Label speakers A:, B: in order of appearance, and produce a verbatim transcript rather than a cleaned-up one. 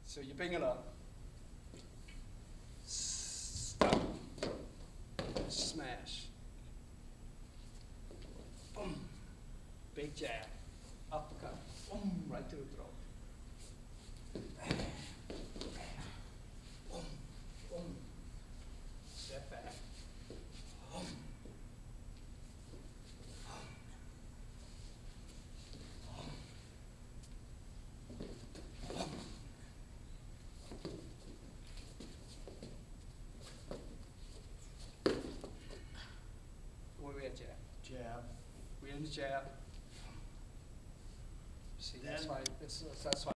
A: So you bring it up. Stop. Smash. Boom. Big jab. Uppercut. Boom. Right to the throat. Boom. Boom. Step back. Boom. Where we at, jab?
B: Jab.
A: We in the jab. See, that's
B: Then-
A: why, it's, that's why.